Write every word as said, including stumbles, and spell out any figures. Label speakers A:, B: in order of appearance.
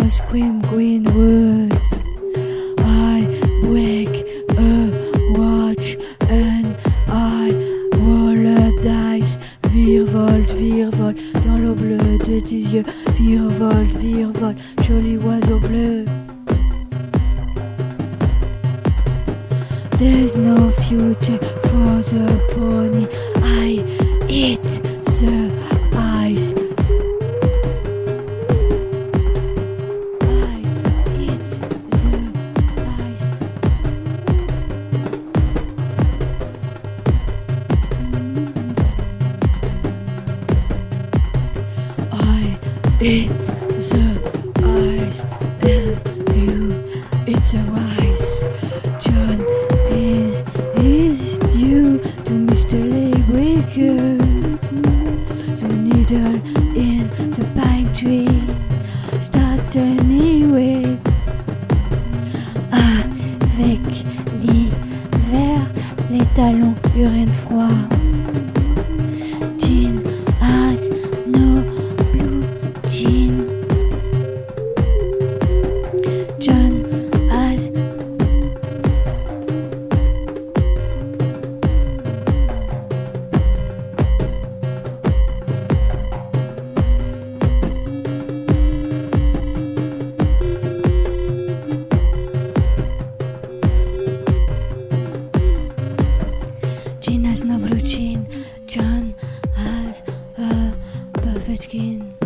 A: scream green words. I break a watch and I roll a dice. Virevolte, virevolte, dans l'eau bleue de tes yeux. Virevolte, virevolte, joli oiseau bleu. There's no future for the pony. I eat the ice. I eat the ice. I eat the ice and you eat the rice. John is is due to Mister Laybreaker. The needle in the pine tree start turning red. Avec l'hiver, les talons urine froid. Jean has no blue jean. John has Jean has no blue jean. John has a perfect skin.